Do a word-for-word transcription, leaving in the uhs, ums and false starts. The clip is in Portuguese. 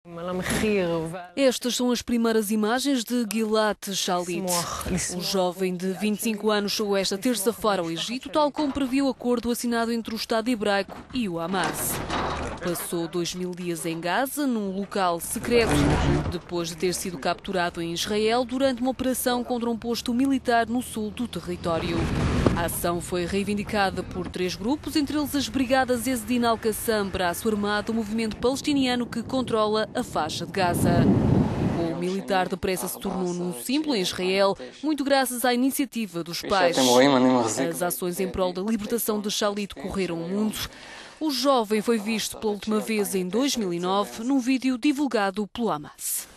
Estas são as primeiras imagens de Gilad Shalit. O jovem de vinte e cinco anos chegou esta terça-feira ao Egito, tal como previu o acordo assinado entre o Estado hebraico e o Hamas. Passou dois mil dias em Gaza, num local secreto, depois de ter sido capturado em Israel durante uma operação contra um posto militar no sul do território. A ação foi reivindicada por três grupos, entre eles as Brigadas Ezzedine Al-Qassam, braço armado do movimento palestiniano que controla a faixa de Gaza. O militar depressa se tornou num símbolo em Israel, muito graças à iniciativa dos pais. As ações em prol da libertação de Shalit correram o mundo. O jovem foi visto pela última vez em dois mil e nove num vídeo divulgado pelo Hamas.